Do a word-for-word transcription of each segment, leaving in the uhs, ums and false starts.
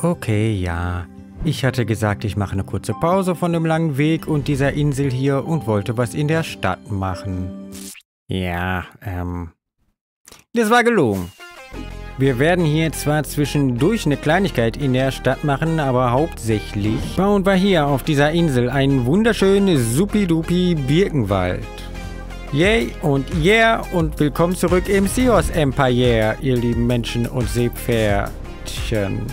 Okay, ja. Ich hatte gesagt, ich mache eine kurze Pause von dem langen Weg und dieser Insel hier und wollte was in der Stadt machen. Ja, ähm... das war gelogen. Wir werden hier zwar zwischendurch eine Kleinigkeit in der Stadt machen, aber hauptsächlich bauen wir hier auf dieser Insel einen wunderschönen supidupi Birkenwald. Yay und yeah und willkommen zurück im Seos Empire, ihr lieben Menschen und Seepferdchen.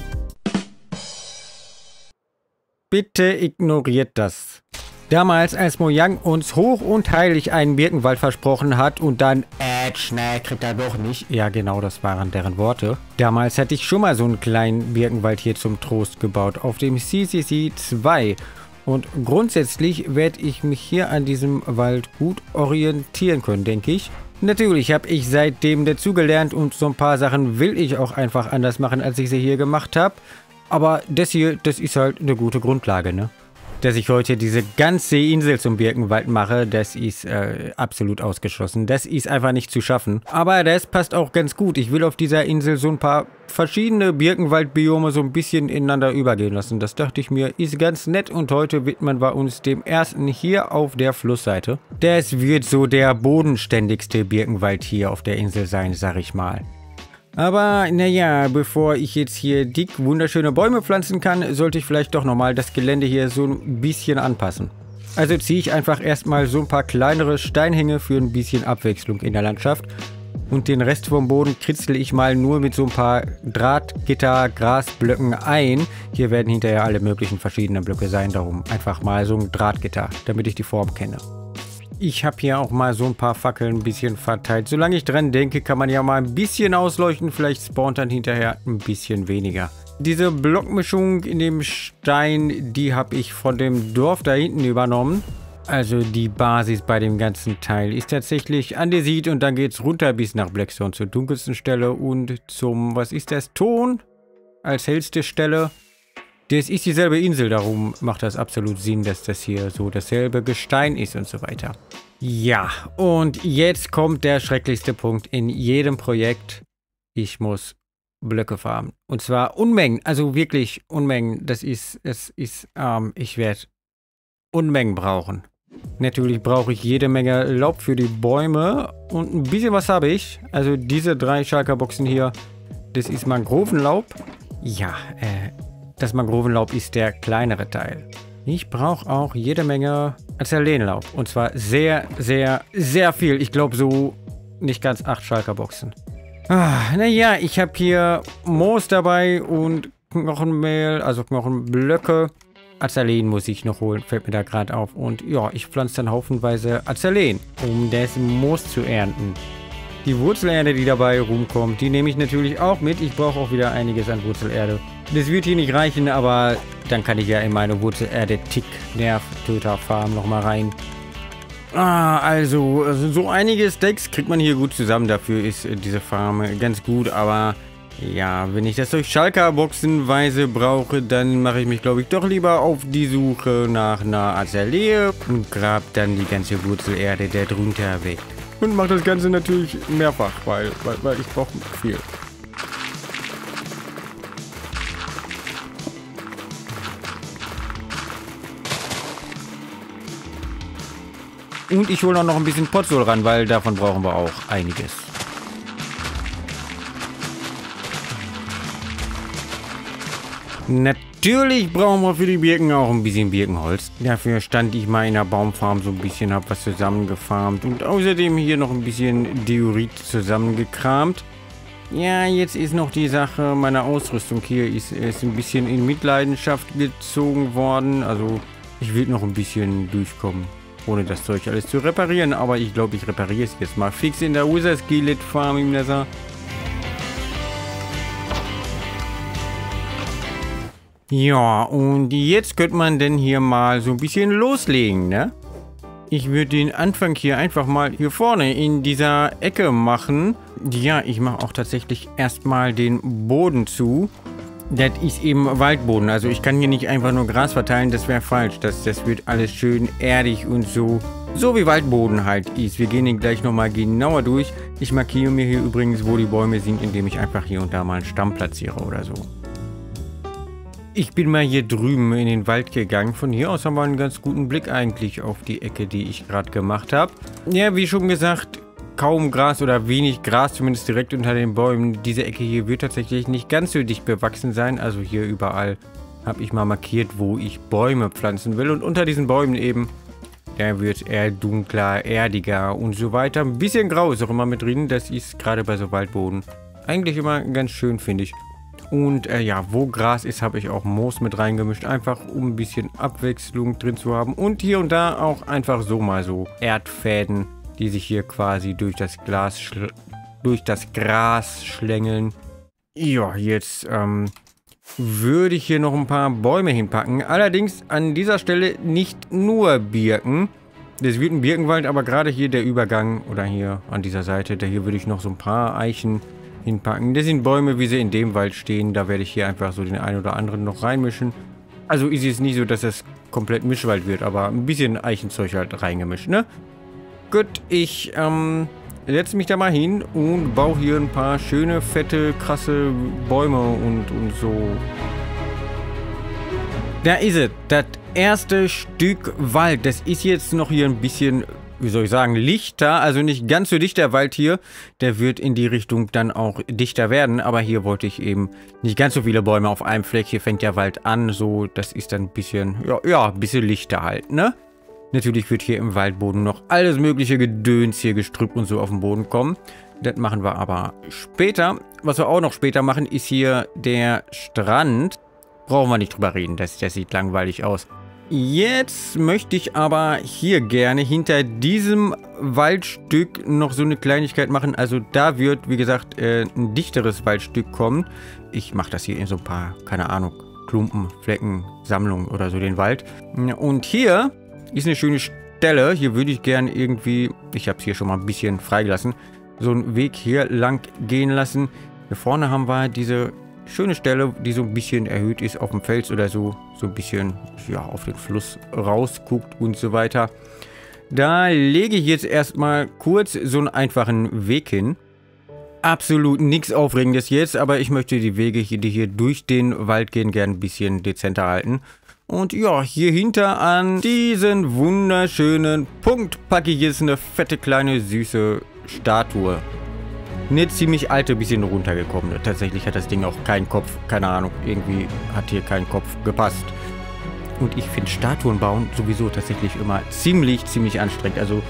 Bitte ignoriert das. Damals, als Mojang uns hoch und heilig einen Birkenwald versprochen hat und dann, äh, schnell kriegt er doch nicht. Ja, genau, das waren deren Worte. Damals hatte ich schon mal so einen kleinen Birkenwald hier zum Trost gebaut, auf dem C C C zwei. Und grundsätzlich werde ich mich hier an diesem Wald gut orientieren können, denke ich. Natürlich habe ich seitdem dazugelernt und so ein paar Sachen will ich auch einfach anders machen, als ich sie hier gemacht habe. Aber das hier, das ist halt eine gute Grundlage, ne? Dass ich heute diese ganze Insel zum Birkenwald mache, das ist äh, absolut ausgeschlossen. Das ist einfach nicht zu schaffen. Aber das passt auch ganz gut. Ich will auf dieser Insel so ein paar verschiedene Birkenwaldbiome so ein bisschen ineinander übergehen lassen. Das dachte ich mir, ist ganz nett. Und heute widmen wir uns dem ersten hier auf der Flussseite. Das wird so der bodenständigste Birkenwald hier auf der Insel sein, sag ich mal. Aber naja, bevor ich jetzt hier dick wunderschöne Bäume pflanzen kann, sollte ich vielleicht doch nochmal das Gelände hier so ein bisschen anpassen. Also ziehe ich einfach erstmal so ein paar kleinere Steinhänge für ein bisschen Abwechslung in der Landschaft. Und den Rest vom Boden kritzel ich mal nur mit so ein paar Drahtgitter, Grasblöcken ein. Hier werden hinterher alle möglichen verschiedenen Blöcke sein, darum einfach mal so ein Drahtgitter, damit ich die Form kenne. Ich habe hier auch mal so ein paar Fackeln ein bisschen verteilt. Solange ich dran denke, kann man ja mal ein bisschen ausleuchten. Vielleicht spawnt dann hinterher ein bisschen weniger. Diese Blockmischung in dem Stein, die habe ich von dem Dorf da hinten übernommen. Also die Basis bei dem ganzen Teil ist tatsächlich Andesit und dann geht es runter bis nach Blackstone zur dunkelsten Stelle und zum, was ist das, Ton als hellste Stelle. Das ist dieselbe Insel, darum macht das absolut Sinn, dass das hier so dasselbe Gestein ist und so weiter. Ja, und jetzt kommt der schrecklichste Punkt in jedem Projekt. Ich muss Blöcke farmen. Und zwar Unmengen, also wirklich Unmengen. Das ist, es ist, ähm, ich werde Unmengen brauchen. Natürlich brauche ich jede Menge Laub für die Bäume und ein bisschen was habe ich. Also diese drei Schalkerboxen hier, das ist Mangrovenlaub. Ja, äh... das Mangrovenlaub ist der kleinere Teil. Ich brauche auch jede Menge Azalenlaub. Und zwar sehr, sehr, sehr viel. Ich glaube so nicht ganz acht Schalkerboxen. Ah, naja, ich habe hier Moos dabei und Knochenmehl, also Knochenblöcke. Azalen muss ich noch holen, fällt mir da gerade auf. Und ja, ich pflanze dann haufenweise Azalen, um das Moos zu ernten. Die Wurzelerde, die dabei rumkommt, die nehme ich natürlich auch mit. Ich brauche auch wieder einiges an Wurzelerde. Das wird hier nicht reichen, aber dann kann ich ja in meine Wurzelerde-Tick-Nerv-Töter-Farm nochmal rein. Ah, also, also so einige Stacks kriegt man hier gut zusammen. Dafür ist diese Farm ganz gut, aber ja, wenn ich das durch Schalker-Boxenweise brauche, dann mache ich mich, glaube ich, doch lieber auf die Suche nach einer Azalee und grab dann die ganze Wurzelerde da drunter weg. Und mache das Ganze natürlich mehrfach, weil, weil, weil ich brauche viel. Und ich hole auch noch ein bisschen Potsol ran, weil davon brauchen wir auch einiges. Natürlich brauchen wir für die Birken auch ein bisschen Birkenholz. Dafür stand ich mal in der Baumfarm so ein bisschen, habe was zusammengefarmt und außerdem hier noch ein bisschen Diorit zusammengekramt. Ja, jetzt ist noch die Sache, meine Ausrüstung hier ist, ist ein bisschen in Mitleidenschaft gezogen worden. Also ich will noch ein bisschen durchkommen, ohne das Zeug alles zu reparieren. Aber ich glaube, ich repariere es jetzt mal fix in der Wizard Skillet Farm im Nether. Ja, und jetzt könnte man denn hier mal so ein bisschen loslegen, ne? Ich würde den Anfang hier einfach mal hier vorne in dieser Ecke machen. Ja, ich mache auch tatsächlich erstmal den Boden zu. Das ist eben Waldboden, also ich kann hier nicht einfach nur Gras verteilen, das wäre falsch. Das, das wird alles schön erdig und so, so wie Waldboden halt ist. Wir gehen den gleich nochmal genauer durch. Ich markiere mir hier übrigens, wo die Bäume sind, indem ich einfach hier und da mal einen Stamm platziere oder so. Ich bin mal hier drüben in den Wald gegangen. Von hier aus haben wir einen ganz guten Blick eigentlich auf die Ecke, die ich gerade gemacht habe. Ja, wie schon gesagt, kaum Gras oder wenig Gras, zumindest direkt unter den Bäumen. Diese Ecke hier wird tatsächlich nicht ganz so dicht bewachsen sein. Also hier überall habe ich mal markiert, wo ich Bäume pflanzen will. Und unter diesen Bäumen eben, da wird eher dunkler, erdiger und so weiter. Ein bisschen grau ist auch immer mit drin. Das ist gerade bei so Waldboden eigentlich immer ganz schön, finde ich. Und äh, ja, wo Gras ist, habe ich auch Moos mit reingemischt. Einfach um ein bisschen Abwechslung drin zu haben. Und hier und da auch einfach so mal so Erdfäden, die sich hier quasi durch das Glas, durch das Gras schlängeln. Ja, jetzt ähm, würde ich hier noch ein paar Bäume hinpacken. Allerdings an dieser Stelle nicht nur Birken. Das wird ein Birkenwald, aber gerade hier der Übergang oder hier an dieser Seite, da hier würde ich noch so ein paar Eichen hinpacken. Das sind Bäume, wie sie in dem Wald stehen. Da werde ich hier einfach so den einen oder anderen noch reinmischen. Also ist es nicht so, dass das komplett Mischwald wird, aber ein bisschen Eichenzeug halt reingemischt, ne? Gut, ich ähm, setze mich da mal hin und baue hier ein paar schöne, fette, krasse Bäume und, und so. Da ist es. Das erste Stück Wald. Das ist jetzt noch hier ein bisschen, wie soll ich sagen, lichter. Also nicht ganz so dicht der Wald hier. Der wird in die Richtung dann auch dichter werden. Aber hier wollte ich eben nicht ganz so viele Bäume auf einem Fleck. Hier fängt der Wald an. So, das ist dann ein bisschen, ja, ja, ein bisschen lichter halt, ne? Natürlich wird hier im Waldboden noch alles mögliche Gedöns, hier Gestrüpp und so auf den Boden kommen. Das machen wir aber später. Was wir auch noch später machen, ist hier der Strand. Brauchen wir nicht drüber reden, das, das sieht langweilig aus. Jetzt möchte ich aber hier gerne hinter diesem Waldstück noch so eine Kleinigkeit machen. Also da wird, wie gesagt, äh, ein dichteres Waldstück kommen. Ich mache das hier in so ein paar, keine Ahnung, Klumpen, Flecken, Sammlungen oder so den Wald. Und hier ist eine schöne Stelle. Hier würde ich gerne irgendwie, ich habe es hier schon mal ein bisschen freigelassen, so einen Weg hier lang gehen lassen. Hier vorne haben wir diese schöne Stelle, die so ein bisschen erhöht ist auf dem Fels oder so. So ein bisschen, ja, auf den Fluss rausguckt und so weiter. Da lege ich jetzt erstmal kurz so einen einfachen Weg hin. Absolut nichts Aufregendes jetzt, aber ich möchte die Wege, die hier durch den Wald gehen, gerne ein bisschen dezenter halten. Und ja, hier hinter an diesen wunderschönen Punkt packe ich jetzt eine fette, kleine, süße Statue. Eine ziemlich alte, bisschen runtergekommene. Tatsächlich hat das Ding auch keinen Kopf. Keine Ahnung, irgendwie hat hier kein Kopf gepasst. Und ich finde Statuen bauen sowieso tatsächlich immer ziemlich, ziemlich anstrengend. Also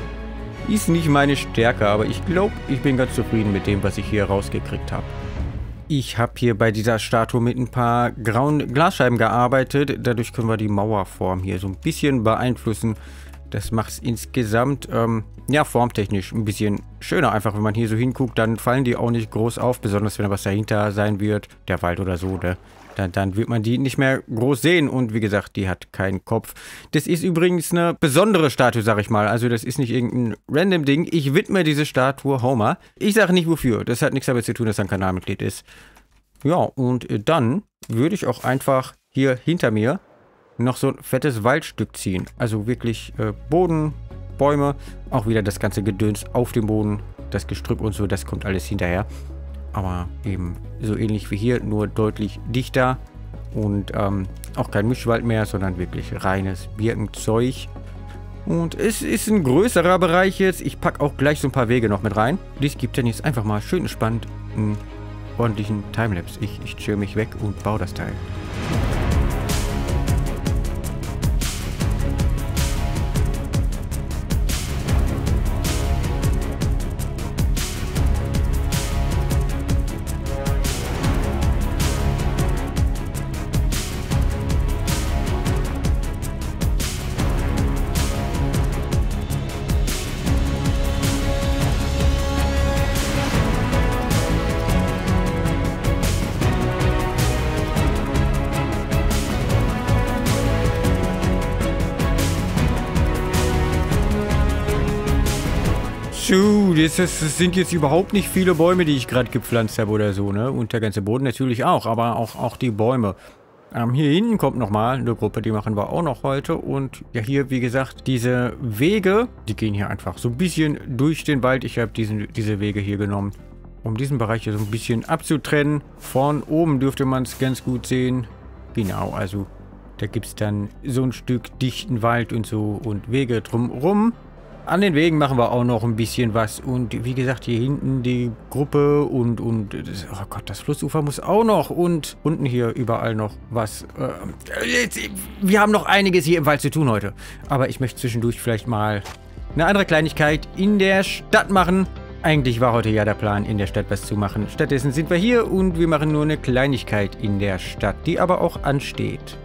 ist nicht meine Stärke, aber ich glaube, ich bin ganz zufrieden mit dem, was ich hier rausgekriegt habe. Ich habe hier bei dieser Statue mit ein paar grauen Glasscheiben gearbeitet. Dadurch können wir die Mauerform hier so ein bisschen beeinflussen. Das macht es insgesamt, ähm, ja, formtechnisch ein bisschen schöner. Einfach, wenn man hier so hinguckt, dann fallen die auch nicht groß auf. Besonders, wenn da was dahinter sein wird, der Wald oder so, ne? Dann, dann wird man die nicht mehr groß sehen. Und wie gesagt, die hat keinen Kopf. Das ist übrigens eine besondere Statue, sag ich mal. Also das ist nicht irgendein random Ding. Ich widme diese Statue Homer. Ich sage nicht wofür. Das hat nichts damit zu tun, dass er ein Kanalmitglied ist. Ja, und dann würde ich auch einfach hier hinter mir noch so ein fettes Waldstück ziehen. Also wirklich äh, Boden, Bäume, auch wieder das ganze Gedöns auf dem Boden, das Gestrüpp und so, das kommt alles hinterher. Aber eben so ähnlich wie hier, nur deutlich dichter und ähm, auch kein Mischwald mehr, sondern wirklich reines Birkenzeug. Und es ist ein größerer Bereich jetzt. Ich packe auch gleich so ein paar Wege noch mit rein. Dies gibt dann jetzt einfach mal schön entspannt einen ordentlichen Timelapse. Ich, ich chill mich weg und baue das Teil. Das, das sind jetzt überhaupt nicht viele Bäume, die ich gerade gepflanzt habe oder so, ne? Und der ganze Boden natürlich auch, aber auch, auch die Bäume. Ähm, hier hinten kommt nochmal eine Gruppe, die machen wir auch noch heute. Und ja, hier, wie gesagt, diese Wege, die gehen hier einfach so ein bisschen durch den Wald. Ich habe diesen, diese Wege hier genommen, um diesen Bereich hier so ein bisschen abzutrennen. Von oben dürfte man es ganz gut sehen. Genau, also da gibt es dann so ein Stück dichten Wald und so und Wege drumherum. An den Wegen machen wir auch noch ein bisschen was. Und wie gesagt, hier hinten die Gruppe und, und oh Gott, das Flussufer muss auch noch. Und unten hier überall noch was. Äh, wir haben noch einiges hier im Wald zu tun heute. Aber ich möchte zwischendurch vielleicht mal eine andere Kleinigkeit in der Stadt machen. Eigentlich war heute ja der Plan, in der Stadt was zu machen. Stattdessen sind wir hier und wir machen nur eine Kleinigkeit in der Stadt, die aber auch ansteht.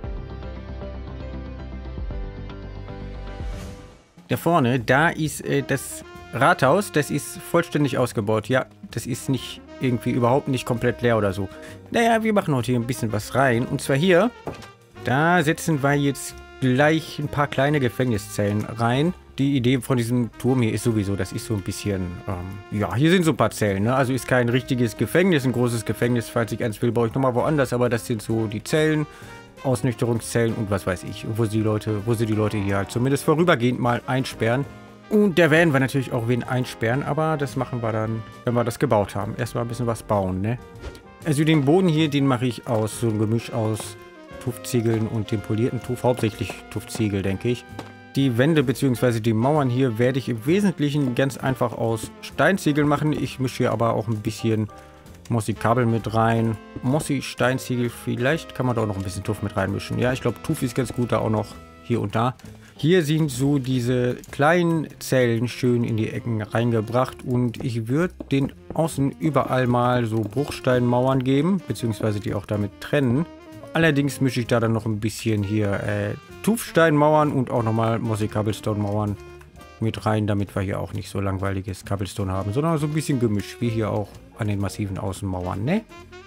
Da vorne, da ist äh, das Rathaus, das ist vollständig ausgebaut. Ja, das ist nicht irgendwie überhaupt nicht komplett leer oder so. Naja, wir machen heute hier ein bisschen was rein. Und zwar hier, da setzen wir jetzt gleich ein paar kleine Gefängniszellen rein. Die Idee von diesem Turm hier ist sowieso, das ist so ein bisschen, ähm, ja, hier sind so ein paar Zellen, ne? Also ist kein richtiges Gefängnis, ein großes Gefängnis, falls ich eins will, baue ich nochmal woanders. Aber das sind so die Zellen. Ausnüchterungszellen und was weiß ich, wo sie die Leute, wo sie die Leute hier halt zumindest vorübergehend mal einsperren. Und da werden wir natürlich auch wen einsperren, aber das machen wir dann, wenn wir das gebaut haben. Erstmal ein bisschen was bauen, ne? Also den Boden hier, den mache ich aus so einem Gemisch aus Tuffziegeln und dem polierten Tuff, hauptsächlich Tuffziegel, denke ich. Die Wände bzw. die Mauern hier werde ich im Wesentlichen ganz einfach aus Steinziegeln machen. Ich mische hier aber auch ein bisschen Mossi-Kabel mit rein. Mossi-Steinziegel, vielleicht kann man da auch noch ein bisschen Tuff mit reinmischen. Ja, ich glaube, Tuff ist ganz gut da auch noch hier und da. Hier sind so diese kleinen Zellen schön in die Ecken reingebracht und ich würde den außen überall mal so Bruchsteinmauern geben, beziehungsweise die auch damit trennen. Allerdings mische ich da dann noch ein bisschen hier äh, Tuffsteinmauern und auch nochmal Mossi-Cobblestone-Mauern mit rein, damit wir hier auch nicht so langweiliges Cobblestone haben, sondern so ein bisschen gemischt, wie hier auch an den massiven Außenmauern, ne?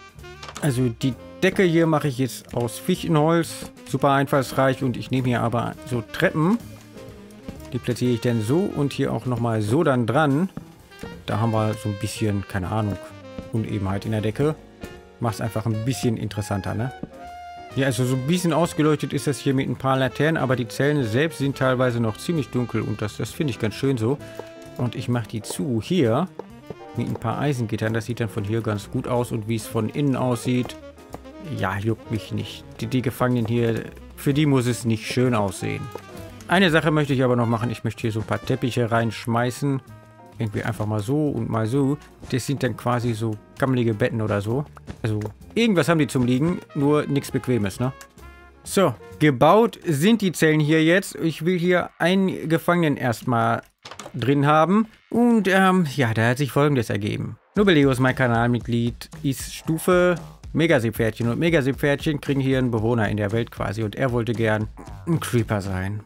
Also die Decke hier mache ich jetzt aus Fichtenholz, super einfallsreich und ich nehme hier aber so Treppen, die platziere ich dann so und hier auch nochmal so dann dran. Da haben wir so ein bisschen, keine Ahnung, Unebenheit in der Decke. Macht es einfach ein bisschen interessanter, ne? Ja, also so ein bisschen ausgeleuchtet ist das hier mit ein paar Laternen, aber die Zellen selbst sind teilweise noch ziemlich dunkel und das, das finde ich ganz schön so. Und ich mache die zu hier mit ein paar Eisengittern. Das sieht dann von hier ganz gut aus und wie es von innen aussieht, ja, juckt mich nicht. Die, die Gefangenen hier, für die muss es nicht schön aussehen. Eine Sache möchte ich aber noch machen. Ich möchte hier so ein paar Teppiche reinschmeißen. Irgendwie einfach mal so und mal so. Das sind dann quasi so gammelige Betten oder so. Also irgendwas haben die zum Liegen, nur nichts Bequemes, ne? So, gebaut sind die Zellen hier jetzt. Ich will hier einen Gefangenen erstmal drin haben. Und ähm, ja, da hat sich Folgendes ergeben. Nobeleo ist mein Kanalmitglied, ist Stufe Megaseepferdchen. Und Megaseepferdchen kriegen hier einen Bewohner in der Welt quasi. Und er wollte gern ein Creeper sein.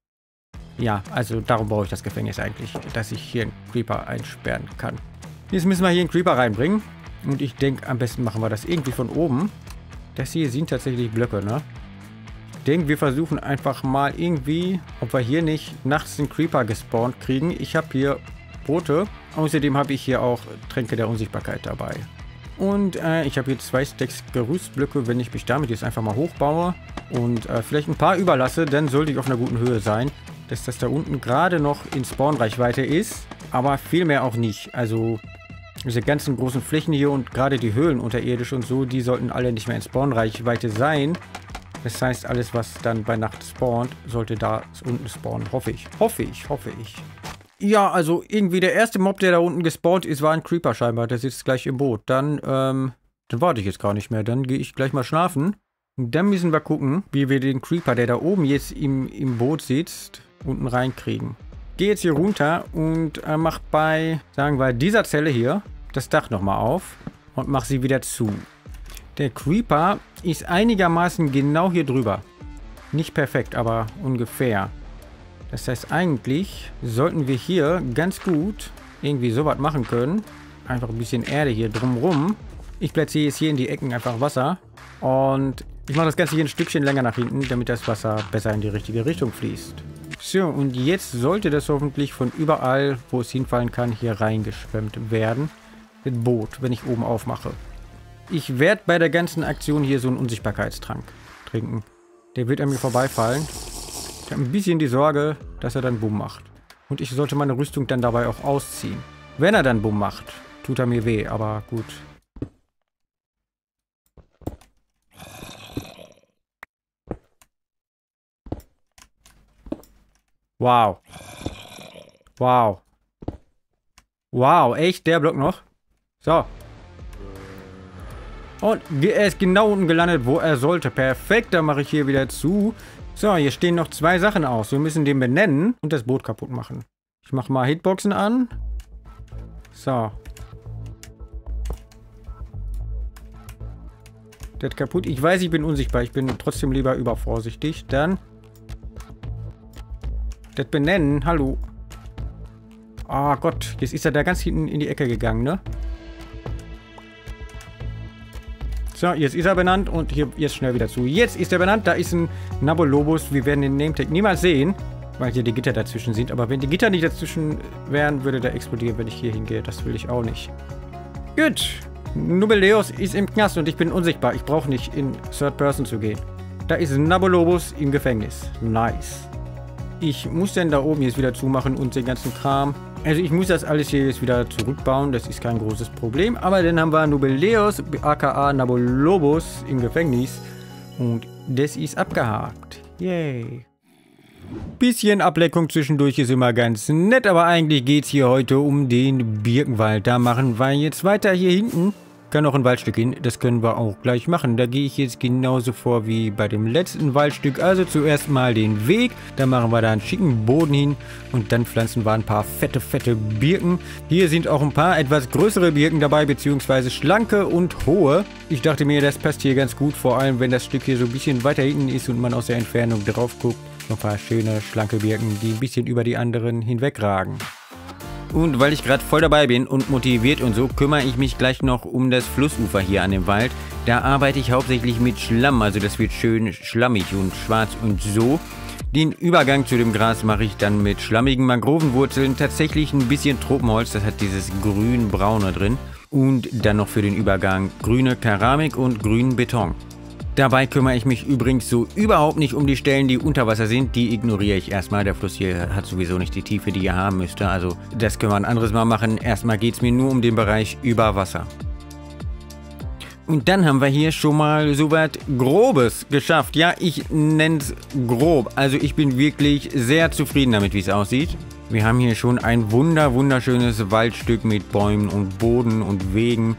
Ja, also darum baue ich das Gefängnis eigentlich, dass ich hier einen Creeper einsperren kann. Jetzt müssen wir hier einen Creeper reinbringen. Und ich denke, am besten machen wir das irgendwie von oben. Das hier sind tatsächlich Blöcke, ne? Ich denke, wir versuchen einfach mal irgendwie, ob wir hier nicht nachts einen Creeper gespawnt kriegen. Ich habe hier Boote. Außerdem habe ich hier auch Tränke der Unsichtbarkeit dabei. Und äh, ich habe hier zwei Stacks Gerüstblöcke. Wenn ich mich damit jetzt einfach mal hochbaue und äh, vielleicht ein paar überlasse, dann sollte ich auf einer guten Höhe sein. Dass das da unten gerade noch in Spawnreichweite ist, aber viel mehr auch nicht. Also diese ganzen großen Flächen hier und gerade die Höhlen unterirdisch und so, die sollten alle nicht mehr in Spawnreichweite sein. Das heißt, alles, was dann bei Nacht spawnt, sollte da unten spawnen. Hoffe ich. Hoffe ich. Hoffe ich. Ja, also irgendwie der erste Mob, der da unten gespawnt ist, war ein Creeper scheinbar. Der sitzt gleich im Boot. Dann, ähm, dann warte ich jetzt gar nicht mehr. Dann gehe ich gleich mal schlafen. Und dann müssen wir gucken, wie wir den Creeper, der da oben jetzt im, im Boot sitzt, unten reinkriegen. Gehe jetzt hier runter und äh, mach bei, sagen wir, dieser Zelle hier das Dach nochmal auf und mach sie wieder zu. Der Creeper ist einigermaßen genau hier drüber. Nicht perfekt, aber ungefähr. Das heißt, eigentlich sollten wir hier ganz gut irgendwie sowas machen können. Einfach ein bisschen Erde hier drumrum. Ich platziere jetzt hier in die Ecken einfach Wasser. Und ich mache das Ganze hier ein Stückchen länger nach hinten, damit das Wasser besser in die richtige Richtung fließt. So, und jetzt sollte das hoffentlich von überall, wo es hinfallen kann, hier reingeschwemmt werden. Mit Boot, wenn ich oben aufmache. Ich werde bei der ganzen Aktion hier so einen Unsichtbarkeitstrank trinken. Der wird an mir vorbeifallen. Ich habe ein bisschen die Sorge, dass er dann Bumm macht. Und ich sollte meine Rüstung dann dabei auch ausziehen. Wenn er dann Bumm macht, tut er mir weh, aber gut. Wow. Wow. Wow, echt? Der Block noch? So. Und er ist genau unten gelandet, wo er sollte. Perfekt, dann mache ich hier wieder zu. So, hier stehen noch zwei Sachen aus. Wir müssen den benennen und das Boot kaputt machen. Ich mache mal Hitboxen an. So. Das kaputt. Ich weiß, ich bin unsichtbar. Ich bin trotzdem lieber übervorsichtig. Dann. Das benennen. Hallo. Oh Gott. Jetzt ist er da ganz hinten in die Ecke gegangen, ne? So, jetzt ist er benannt und hier jetzt schnell wieder zu. Jetzt ist er benannt. Da ist ein Nabolobus. Wir werden den Nametag niemals sehen, weil hier die Gitter dazwischen sind. Aber wenn die Gitter nicht dazwischen wären, würde der explodieren, wenn ich hier hingehe. Das will ich auch nicht. Gut. Nubeleus ist im Knast und ich bin unsichtbar. Ich brauche nicht in Third Person zu gehen. Da ist Nabolobus im Gefängnis. Nice. Ich muss dann da oben jetzt wieder zumachen und den ganzen Kram. Also ich muss das alles hier jetzt wieder zurückbauen. Das ist kein großes Problem. Aber dann haben wir Nubeleus, aka Nabolobus, im Gefängnis. Und das ist abgehakt. Yay. Bisschen Ableckung zwischendurch ist immer ganz nett, aber eigentlich geht es hier heute um den Birkenwald. Da machen wir jetzt weiter hier hinten. Kann noch ein Waldstück hin, das können wir auch gleich machen. Da gehe ich jetzt genauso vor wie bei dem letzten Waldstück. Also zuerst mal den Weg, dann machen wir da einen schicken Boden hin und dann pflanzen wir ein paar fette, fette Birken. Hier sind auch ein paar etwas größere Birken dabei, beziehungsweise schlanke und hohe. Ich dachte mir, das passt hier ganz gut, vor allem wenn das Stück hier so ein bisschen weiter hinten ist und man aus der Entfernung drauf guckt. Noch ein paar schöne, schlanke Birken, die ein bisschen über die anderen hinwegragen. Und weil ich gerade voll dabei bin und motiviert und so, kümmere ich mich gleich noch um das Flussufer hier an dem Wald. Da arbeite ich hauptsächlich mit Schlamm, also das wird schön schlammig und schwarz und so. Den Übergang zu dem Gras mache ich dann mit schlammigen Mangrovenwurzeln, tatsächlich ein bisschen Tropenholz, das hat dieses grün-braune drin. Und dann noch für den Übergang grüne Keramik und grünen Beton. Dabei kümmere ich mich übrigens so überhaupt nicht um die Stellen, die unter Wasser sind. Die ignoriere ich erstmal. Der Fluss hier hat sowieso nicht die Tiefe, die er haben müsste. Also das können wir ein anderes Mal machen. Erstmal geht es mir nur um den Bereich über Wasser. Und dann haben wir hier schon mal so was Grobes geschafft. Ja, ich nenne es grob. Also ich bin wirklich sehr zufrieden damit, wie es aussieht. Wir haben hier schon ein wunder, wunderschönes Waldstück mit Bäumen und Boden und Wegen.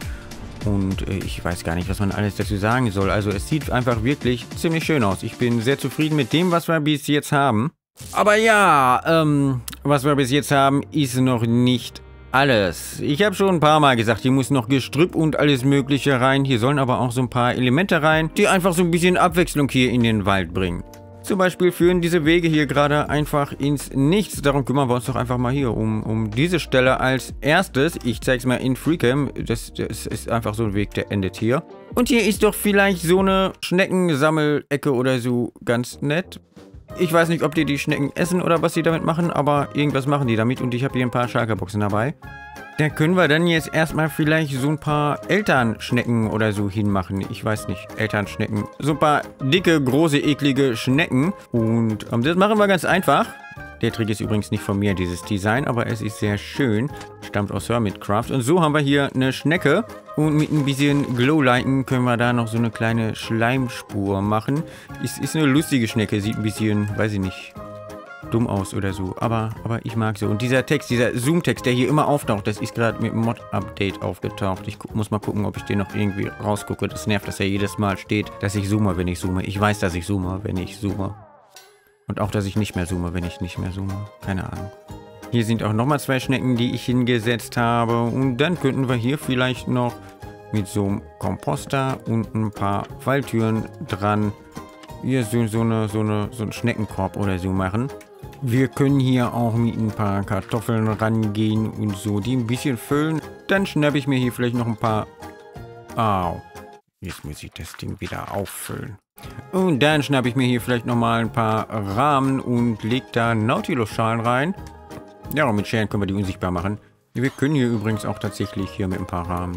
Und äh, ich weiß gar nicht, was man alles dazu sagen soll. Also es sieht einfach wirklich ziemlich schön aus. Ich bin sehr zufrieden mit dem, was wir bis jetzt haben. Aber ja, ähm, was wir bis jetzt haben, ist noch nicht alles. Ich habe schon ein paar Mal gesagt, hier muss noch Gestrüpp und alles Mögliche rein. Hier sollen aber auch so ein paar Elemente rein, die einfach so ein bisschen Abwechslung hier in den Wald bringen. Zum Beispiel führen diese Wege hier gerade einfach ins Nichts. Darum kümmern wir uns doch einfach mal hier um, um diese Stelle als erstes. Ich zeige es mal in Freecam. Das, das ist einfach so ein Weg, der endet hier. Und hier ist doch vielleicht so eine Schneckensammelecke oder so ganz nett. Ich weiß nicht, ob die die Schnecken essen oder was sie damit machen, aber irgendwas machen die damit. Und ich habe hier ein paar Schalkerboxen dabei. Da können wir dann jetzt erstmal vielleicht so ein paar Elternschnecken oder so hinmachen. Ich weiß nicht, Elternschnecken. So ein paar dicke, große, eklige Schnecken. Und ähm, das machen wir ganz einfach. Der Trick ist übrigens nicht von mir, dieses Design, aber es ist sehr schön. Stammt aus Hermitcraft. Und so haben wir hier eine Schnecke. Und mit ein bisschen Glowlighten können wir da noch so eine kleine Schleimspur machen. Es ist eine lustige Schnecke, sieht ein bisschen, weiß ich nicht, dumm aus oder so, aber, aber ich mag so. Und dieser Text, dieser Zoom-Text, der hier immer auftaucht, das ist gerade mit dem Mod-Update aufgetaucht. Ich muss mal gucken, ob ich den noch irgendwie rausgucke. Das nervt, dass er jedes Mal steht, dass ich zoome, wenn ich zoome. Ich weiß, dass ich zoome, wenn ich zoome. Und auch, dass ich nicht mehr zoome, wenn ich nicht mehr zoome. Keine Ahnung. Hier sind auch nochmal zwei Schnecken, die ich hingesetzt habe. Und dann könnten wir hier vielleicht noch mit so einem Komposter und ein paar Falltüren dran hier so, so, eine, so, eine, so einen Schneckenkorb oder so machen. Wir können hier auch mit ein paar Kartoffeln rangehen und so die ein bisschen füllen. Dann schnappe ich mir hier vielleicht noch ein paar... Au. Jetzt muss ich das Ding wieder auffüllen. Und dann schnappe ich mir hier vielleicht nochmal ein paar Rahmen und lege da Nautilus-Schalen rein. Ja, und mit Scheren können wir die unsichtbar machen. Wir können hier übrigens auch tatsächlich hier mit ein paar Rahmen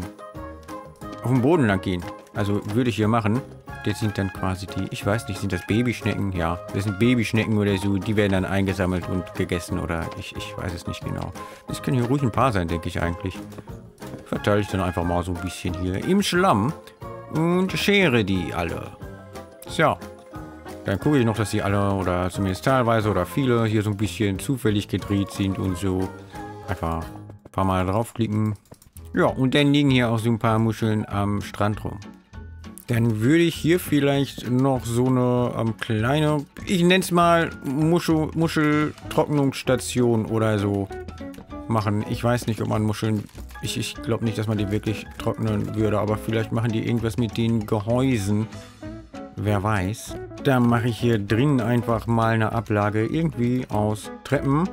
auf dem Boden lang gehen. Also würde ich hier machen. Das sind dann quasi die, ich weiß nicht, sind das Babyschnecken? Ja, das sind Babyschnecken oder so. Die werden dann eingesammelt und gegessen oder ich, ich weiß es nicht genau. Das können hier ruhig ein paar sein, denke ich eigentlich. Verteile ich dann einfach mal so ein bisschen hier im Schlamm und schere die alle. So. Dann gucke ich noch, dass die alle oder zumindest teilweise oder viele hier so ein bisschen zufällig gedreht sind und so. Einfach ein paar Mal draufklicken. Ja, und dann liegen hier auch so ein paar Muscheln am Strand rum. Dann würde ich hier vielleicht noch so eine ähm, kleine, ich nenne es mal Muschel, Muscheltrocknungsstation oder so machen. Ich weiß nicht, ob man Muscheln, ich, ich glaube nicht, dass man die wirklich trocknen würde, aber vielleicht machen die irgendwas mit den Gehäusen. Wer weiß. Da mache ich hier drin einfach mal eine Ablage irgendwie aus Treppen.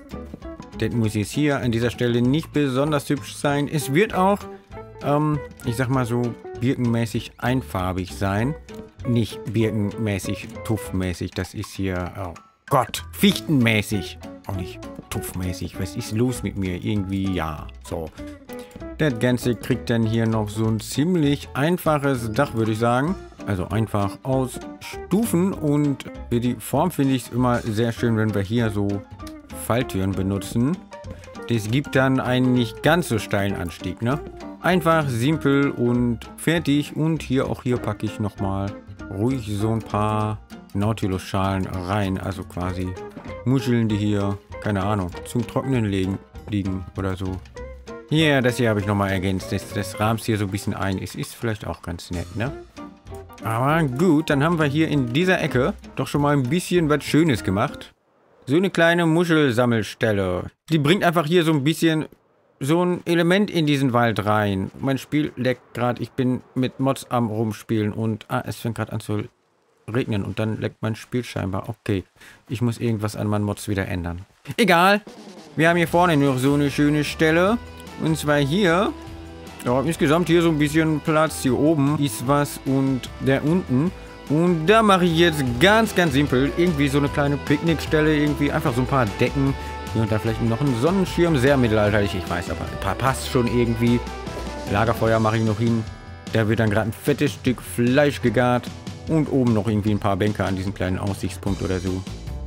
Das muss jetzt hier an dieser Stelle nicht besonders hübsch sein. Es wird auch, ähm, ich sag mal so, birkenmäßig einfarbig sein. Nicht birkenmäßig, tuffmäßig. Das ist hier, oh Gott, fichtenmäßig. Auch nicht tuffmäßig. Was ist los mit mir? Irgendwie, ja, so. Das Ganze kriegt dann hier noch so ein ziemlich einfaches Dach, würde ich sagen. Also einfach aus Stufen, und für die Form finde ich es immer sehr schön, wenn wir hier so Falltüren benutzen. Das gibt dann einen nicht ganz so steilen Anstieg, ne? Einfach simpel und fertig. Und hier auch hier packe ich nochmal ruhig so ein paar Nautilus-Schalen rein. Also quasi Muscheln, die hier, keine Ahnung, zum Trocknen liegen, liegen oder so. Ja, yeah, das hier habe ich nochmal ergänzt. Das, das rahmt hier so ein bisschen ein. Es ist vielleicht auch ganz nett, ne? Aber gut, dann haben wir hier in dieser Ecke doch schon mal ein bisschen was Schönes gemacht. So eine kleine Muschelsammelstelle. Die bringt einfach hier so ein bisschen so ein Element in diesen Wald rein. Mein Spiel leckt gerade. Ich bin mit Mods am Rumspielen und ah, es fängt gerade an zu regnen und dann leckt mein Spiel scheinbar. Okay, ich muss irgendwas an meinen Mods wieder ändern. Egal. Wir haben hier vorne noch so eine schöne Stelle. Und zwar hier. Ja, insgesamt hier so ein bisschen Platz. Hier oben ist was und da unten. Und da mache ich jetzt ganz, ganz simpel irgendwie so eine kleine Picknickstelle. Irgendwie einfach so ein paar Decken. Hier und da vielleicht noch einen Sonnenschirm. Sehr mittelalterlich, ich weiß, aber ein paar passt schon irgendwie. Lagerfeuer mache ich noch hin. Da wird dann gerade ein fettes Stück Fleisch gegart. Und oben noch irgendwie ein paar Bänke an diesem kleinen Aussichtspunkt oder so.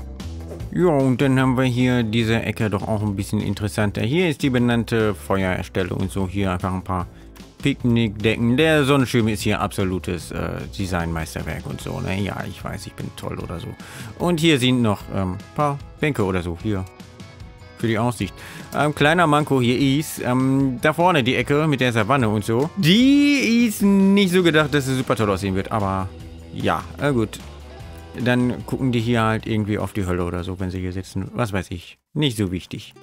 Ja, und dann haben wir hier diese Ecke doch auch ein bisschen interessanter. Hier ist die benannte Feuerstelle und so. Hier einfach ein paar Picknickdecken. Der Sonnenschirm ist hier absolutes äh, Designmeisterwerk und so. Ne? Ja, ich weiß, ich bin toll oder so. Und hier sind noch ein ähm, paar Bänke oder so. Hier. Für die Aussicht. Ähm, kleiner Manko hier ist, ähm, da vorne die Ecke mit der Savanne und so. Die ist nicht so gedacht, dass es super toll aussehen wird. Aber ja, äh, gut. Dann gucken die hier halt irgendwie auf die Hölle oder so, wenn sie hier sitzen. Was weiß ich. Nicht so wichtig.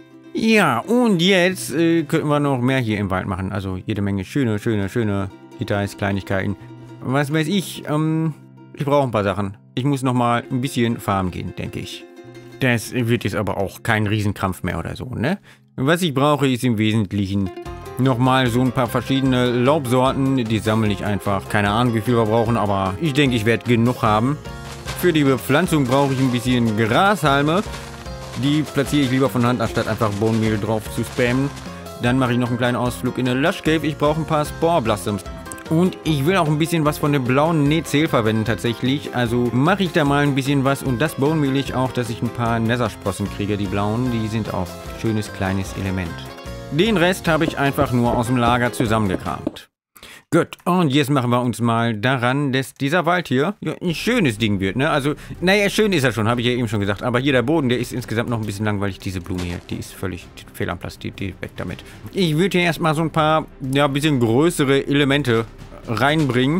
Ja, und jetzt äh, könnten wir noch mehr hier im Wald machen. Also jede Menge schöne, schöne, schöne Details, Kleinigkeiten. Was weiß ich, ähm, ich brauche ein paar Sachen. Ich muss nochmal ein bisschen farmen gehen, denke ich. Das wird jetzt aber auch kein Riesenkrampf mehr oder so, ne? Was ich brauche, ist im Wesentlichen nochmal so ein paar verschiedene Laubsorten. Die sammle ich einfach. Keine Ahnung, wie viel wir brauchen, aber ich denke, ich werde genug haben. Für die Bepflanzung brauche ich ein bisschen Grashalme. Die platziere ich lieber von Hand, anstatt einfach Bohnenmehl drauf zu spammen. Dann mache ich noch einen kleinen Ausflug in eine Lush Cave. Ich brauche ein paar Spore Blossoms. Und ich will auch ein bisschen was von dem blauen Nezel verwenden tatsächlich. Also mache ich da mal ein bisschen was. Und das Bohnenmehl ich auch, dass ich ein paar Nether-Sprossen kriege. Die blauen, die sind auch ein schönes kleines Element. Den Rest habe ich einfach nur aus dem Lager zusammengekramt. Gut, und jetzt machen wir uns mal daran, dass dieser Wald hier ja, ein schönes Ding wird, ne? Also, naja, schön ist er schon, habe ich ja eben schon gesagt. Aber hier der Boden, der ist insgesamt noch ein bisschen langweilig. Diese Blume hier, die ist völlig fehl am Platz, die, die weg damit. Ich würde hier erstmal so ein paar, ja, ein bisschen größere Elemente reinbringen.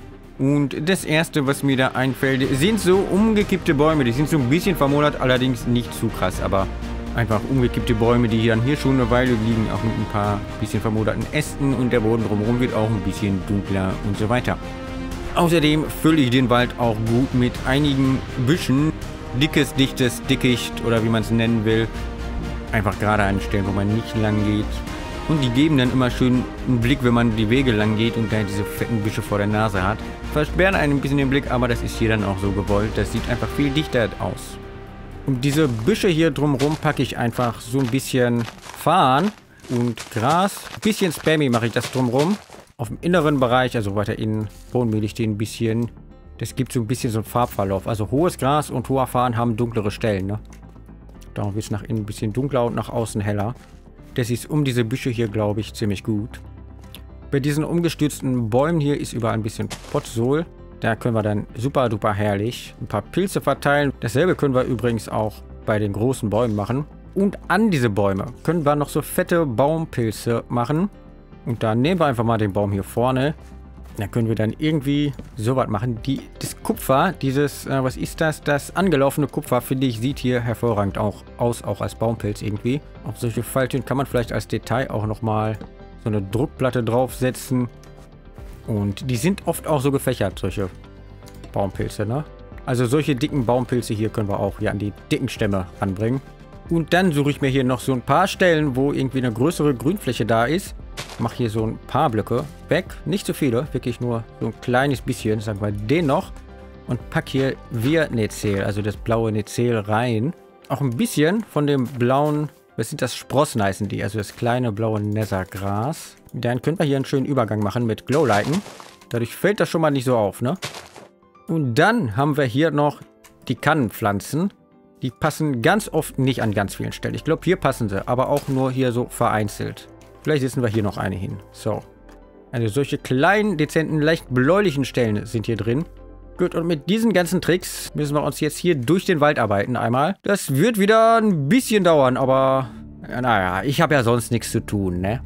Und das erste, was mir da einfällt, sind so umgekippte Bäume. Die sind so ein bisschen vermodert, allerdings nicht zu krass, aber einfach umgekippte Bäume, die hier dann hier schon eine Weile liegen, auch mit ein paar bisschen vermoderten Ästen, und der Boden drumherum wird auch ein bisschen dunkler und so weiter. Außerdem fülle ich den Wald auch gut mit einigen Büschen, dickes, dichtes Dickicht oder wie man es nennen will, einfach gerade an Stellen, wo man nicht lang geht. Und die geben dann immer schön einen Blick, wenn man die Wege lang geht und da diese fetten Büsche vor der Nase hat. Versperren einen ein bisschen den Blick, aber das ist hier dann auch so gewollt. Das sieht einfach viel dichter aus. Und diese Büsche hier drumherum packe ich einfach so ein bisschen Farn und Gras. Ein bisschen spammy mache ich das drumherum. Auf dem inneren Bereich, also weiter innen, bohnenmehl ich den ein bisschen. Das gibt so ein bisschen so einen Farbverlauf. Also hohes Gras und hoher Farn haben dunklere Stellen, ne? Darum wird es nach innen ein bisschen dunkler und nach außen heller. Das ist um diese Büsche hier, glaube ich, ziemlich gut. Bei diesen umgestürzten Bäumen hier ist überall ein bisschen Potsol. Da können wir dann super duper herrlich ein paar Pilze verteilen. Dasselbe können wir übrigens auch bei den großen Bäumen machen. Und an diese Bäume können wir noch so fette Baumpilze machen. Und dann nehmen wir einfach mal den Baum hier vorne. Da können wir dann irgendwie sowas machen. Die, das Kupfer, dieses, äh, was ist das? Das angelaufene Kupfer, finde ich, sieht hier hervorragend auch aus, auch als Baumpilz irgendwie. Auf solche Falltüren kann man vielleicht als Detail auch nochmal so eine Druckplatte draufsetzen. Und die sind oft auch so gefächert, solche Baumpilze, ne? Also solche dicken Baumpilze hier können wir auch hier an die dicken Stämme ranbringen. Und dann suche ich mir hier noch so ein paar Stellen, wo irgendwie eine größere Grünfläche da ist. Mache hier so ein paar Blöcke weg. Nicht so viele, wirklich nur so ein kleines bisschen. Sagen wir den noch. Und pack hier Wirnecel, also das blaue Necel rein. Auch ein bisschen von dem blauen, was sind das? Sprossen heißen die, also das kleine blaue Nethergras. Dann können wir hier einen schönen Übergang machen mit Glowlighten. Dadurch fällt das schon mal nicht so auf, ne? Und dann haben wir hier noch die Kannenpflanzen. Die passen ganz oft nicht an ganz vielen Stellen. Ich glaube, hier passen sie, aber auch nur hier so vereinzelt. Vielleicht setzen wir hier noch eine hin. So. Also solche kleinen, dezenten, leicht bläulichen Stellen sind hier drin. Gut, und mit diesen ganzen Tricks müssen wir uns jetzt hier durch den Wald arbeiten einmal. Das wird wieder ein bisschen dauern, aber naja, ich habe ja sonst nichts zu tun, ne?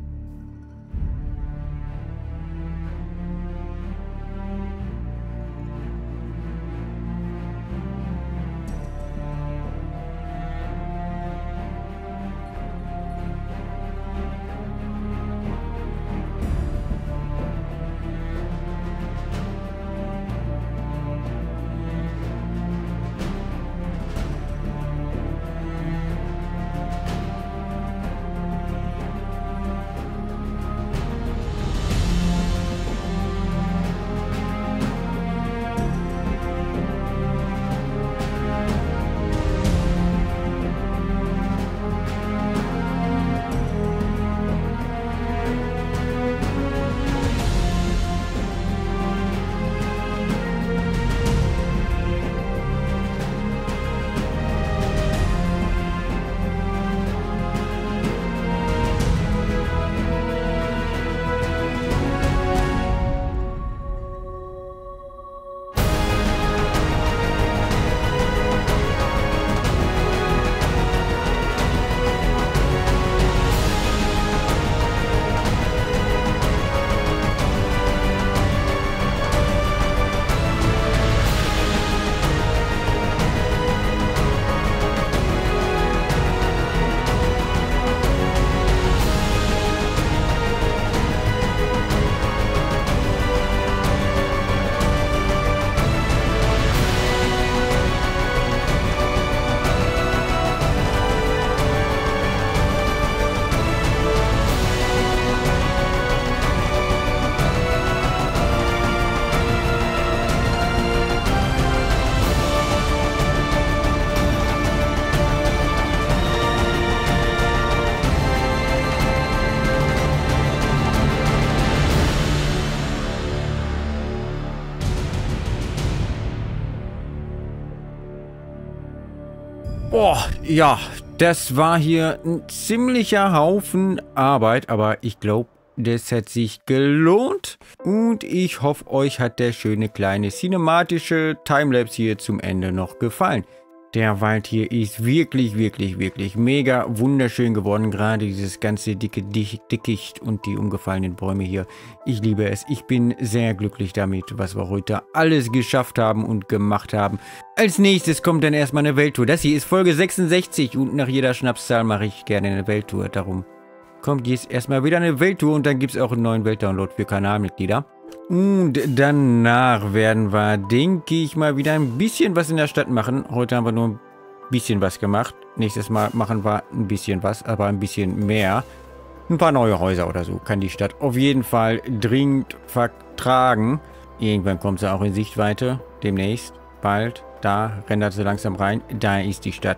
Boah, ja, das war hier ein ziemlicher Haufen Arbeit, aber ich glaube, das hat sich gelohnt. Und ich hoffe, euch hat der schöne kleine cinematische Timelapse hier zum Ende noch gefallen. Der Wald hier ist wirklich, wirklich, wirklich mega wunderschön geworden. Gerade dieses ganze dicke Dickicht und die umgefallenen Bäume hier. Ich liebe es. Ich bin sehr glücklich damit, was wir heute alles geschafft haben und gemacht haben. Als nächstes kommt dann erstmal eine Welttour. Das hier ist Folge sechsundsechzig und nach jeder Schnapszahl mache ich gerne eine Welttour. Darum kommt jetzt erstmal wieder eine Welttour und dann gibt es auch einen neuen Weltdownload für Kanalmitglieder. Und danach werden wir, denke ich, mal wieder ein bisschen was in der Stadt machen. Heute haben wir nur ein bisschen was gemacht. Nächstes Mal machen wir ein bisschen was, aber ein bisschen mehr. Ein paar neue Häuser oder so kann die Stadt auf jeden Fall dringend vertragen. Irgendwann kommt sie auch in Sichtweite. Demnächst, bald. Da rendert sie langsam rein. Da ist die Stadt.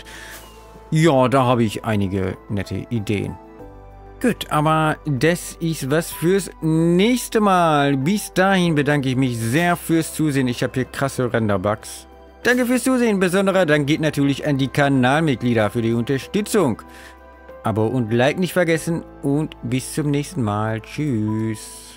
Ja, da habe ich einige nette Ideen. Gut, aber das ist was fürs nächste Mal. Bis dahin bedanke ich mich sehr fürs Zusehen. Ich habe hier krasse Renderbugs. Danke fürs Zusehen. Besonderer Dank geht natürlich an die Kanalmitglieder für die Unterstützung. Abo und Like nicht vergessen und bis zum nächsten Mal. Tschüss.